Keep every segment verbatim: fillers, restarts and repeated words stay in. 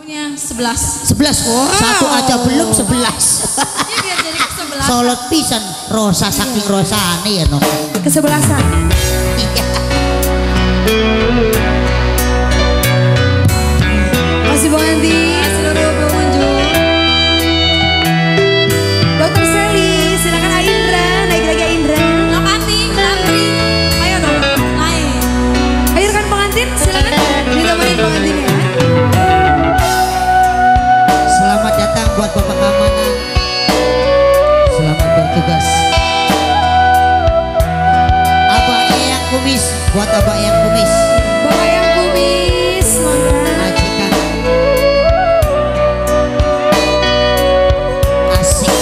punya sebelas. Sebelas, wow. Satu aja belum sebelas. Ini biar jadi kesebelasan. Solot pisan, rosa saking rosane ya no. Kesebelasan. Iya. Masih Bang Andi, seluruh pengunjung. Dokter Sally, silakan Aindra, naik lagi Aindra. Pengantin, ngantri. Ayo dong, naik. Ayo rekan pengantin, silakan ditemenin pengantinnya. Selamat datang buat Bapak keamanan. Selamat bertugas. Abah Eyang Kumis, buat Abah Eyang Kumis. Bapak yang kumis, mangga. Majikan. Asik.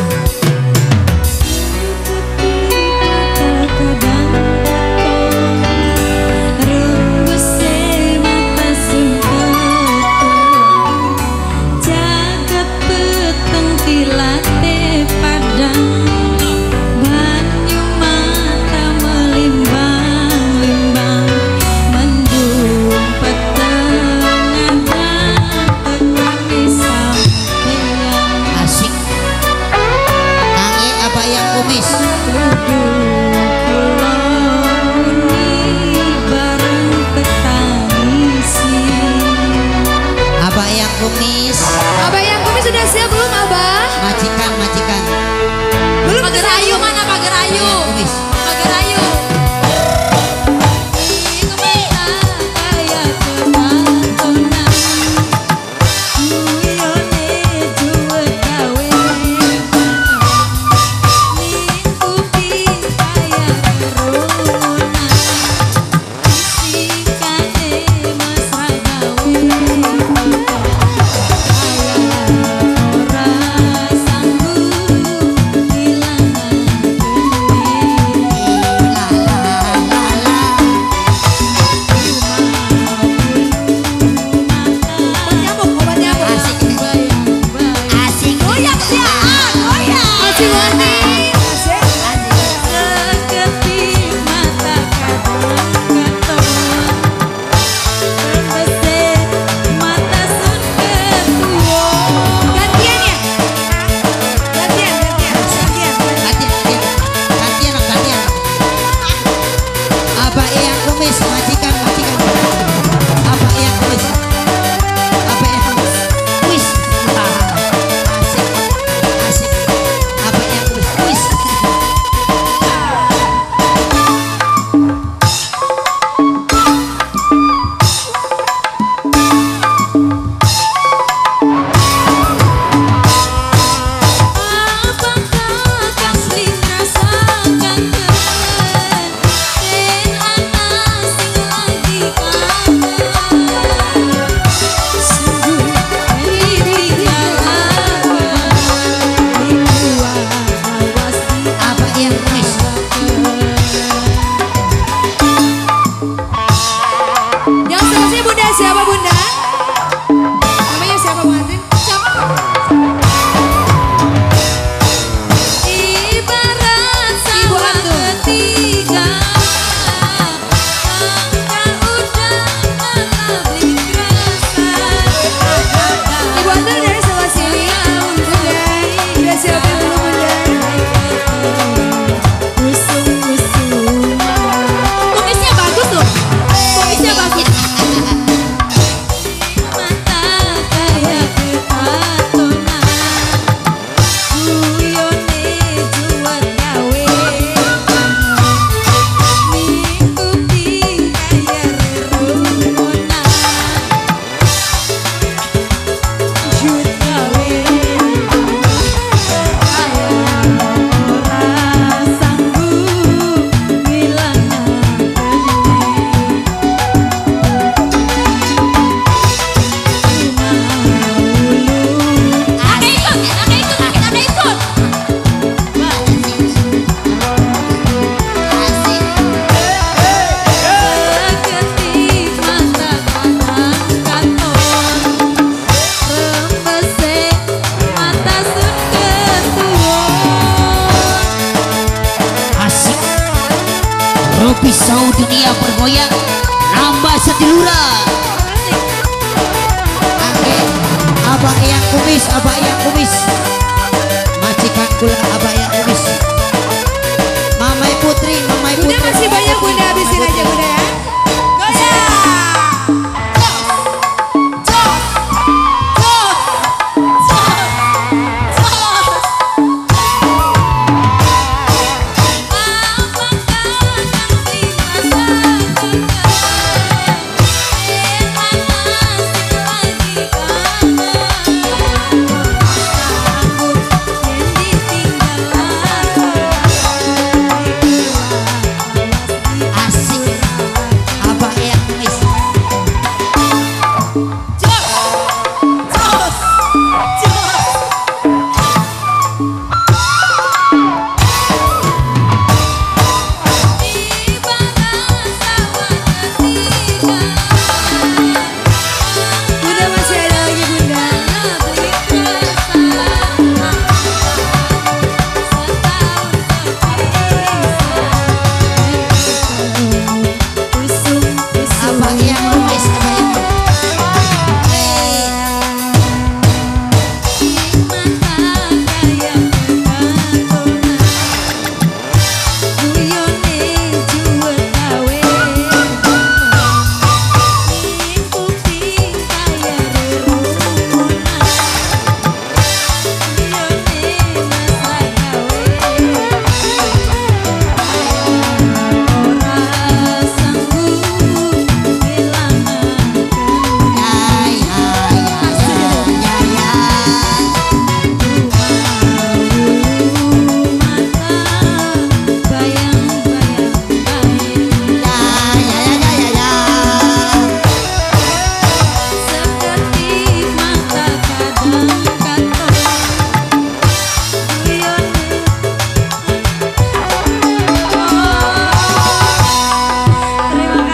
Asik. Nange Abah Eyang Kumis. Abah Eyang Kumis. Abah yang kumis sudah siap belum Abah? Majikan, majikan. Belum. Pagar Ayu mana Pagar Ayu? Kumis. Pagar Ayu. Siapa Bunda? Namanya siapa pengantin? Siapa? Ibarat sawah ketiga, langkah udah menablik rasa. Ibu Antul dari sebelah sini. Bunda, udah siap belum Bunda? Usung-usung. Kumisnya bagus loh. Kumisnya bagus. Pisau dunia bergoyang, nambah setilura. Angge kumis, abah yang kumis. Majikan kula abah yang kumis. Mamai Putri, Mamai Putri. Bunda masih banyak Bunda, habisin aja Bunda ya.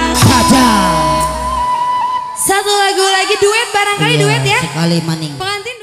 Satu lagu lagi duet, barangkali duet ya. Sekali maning. Pengantin